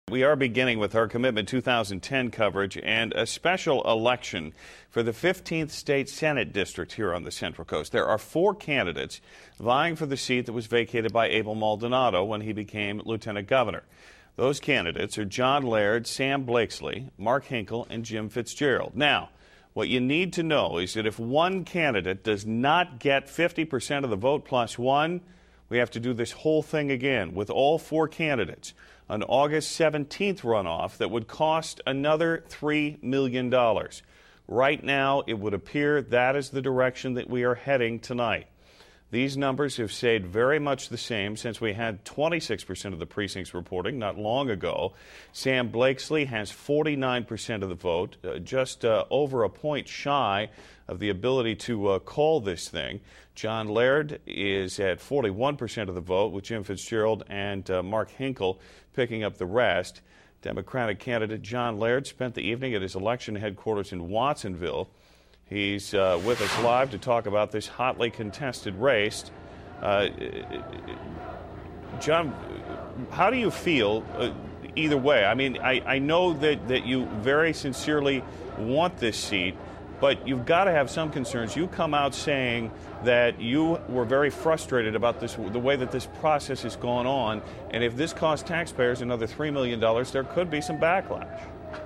We are beginning with our Commitment 2010 coverage and a special election for the 15th State Senate District here on the Central Coast. There are 4 candidates vying for the seat that was vacated by Abel Maldonado when he became Lieutenant Governor. Those candidates are John Laird, Sam Blakesley, Mark Hinkle, and Jim Fitzgerald. Now, what you need to know is that if one candidate does not get 50% of the vote plus one, we have to do this whole thing again with all 4 candidates. An August 17th runoff that would cost another $3 million. Right now, it would appear that is the direction that we are heading tonight. These numbers have stayed very much the same since we had 26% of the precincts reporting not long ago. Sam Blakesley has 49% of the vote, just over a point shy of the ability to call this thing. John Laird is at 41% of the vote, with Jim Fitzgerald and Mark Hinkle picking up the rest. Democratic candidate John Laird spent the evening at his election headquarters in Watsonville. He's with us live to talk about this hotly contested race. John, how do you feel either way? I mean, I know that you very sincerely want this seat, but you've got to have some concerns. You come out saying that you were very frustrated about the way that this process has gone on, and if this costs taxpayers another $3 million, there could be some backlash.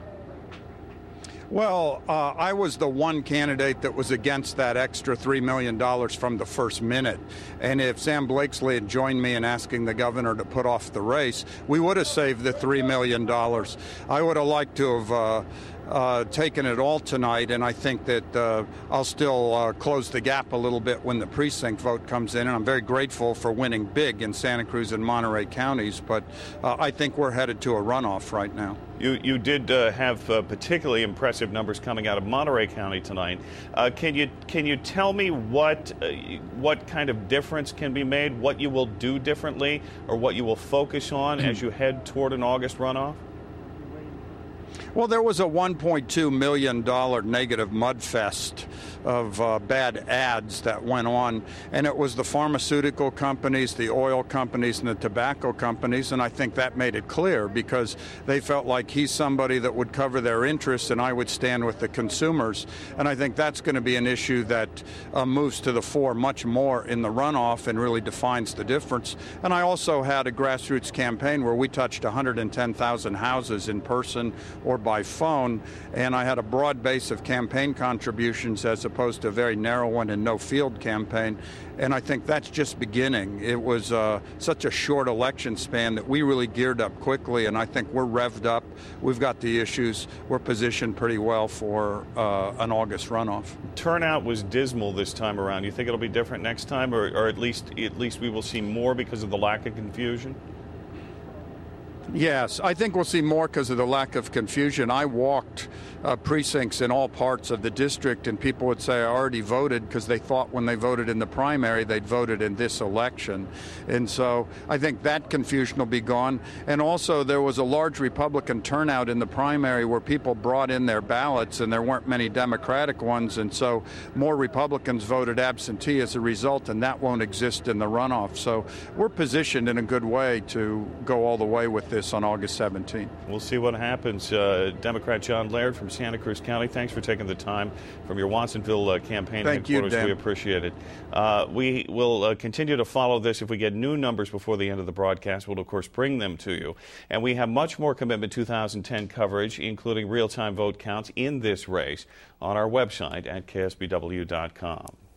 Well, I was the one candidate that was against that extra $3 million from the first minute. And if Sam Blakesley had joined me in asking the governor to put off the race, we would have saved the $3 million. I would have liked to have taken it all tonight, and I think that I'll still close the gap a little bit when the precinct vote comes in. And I'm very grateful for winning big in Santa Cruz and Monterey counties, but I think we're headed to a runoff right now. You did have particularly impressive numbers coming out of Monterey County tonight. Can you tell me what kind of difference can be made, what you will do differently, or what you will focus on as you head toward an August runoff? Well, there was a $1.2 million negative mudfest of bad ads that went on, and it was the pharmaceutical companies, the oil companies, and the tobacco companies, and I think that made it clear because they felt like he's somebody that would cover their interests and I would stand with the consumers, and I think that's going to be an issue that moves to the fore much more in the runoff and really defines the difference. And I also had a grassroots campaign where we touched 110,000 houses in person or by phone, and I had a broad base of campaign contributions as opposed to a very narrow one and no field campaign, and I think that's just beginning. It was such a short election span that we really geared up quickly, and I think we're revved up. We've got the issues. We're positioned pretty well for an August runoff. Turnout was dismal this time around. You think it'll be different next time, or at least we will see more because of the lack of confusion? Yes, I think we'll see more because of the lack of confusion. I walked precincts in all parts of the district, and people would say I already voted because they thought when they voted in the primary they'd voted in this election. And so I think that confusion will be gone. And also there was a large Republican turnout in the primary where people brought in their ballots and there weren't many Democratic ones, and so more Republicans voted absentee as a result, and that won't exist in the runoff. So we're positioned in a good way to go all the way with this on August 17th. We'll see what happens. Democrat John Laird from Santa Cruz County, thanks for taking the time from your Watsonville campaign headquarters. We appreciate it. We will continue to follow this. If we get new numbers before the end of the broadcast, we'll of course bring them to you. And we have much more Commitment 2010 coverage, including real-time vote counts in this race, on our website at ksbw.com.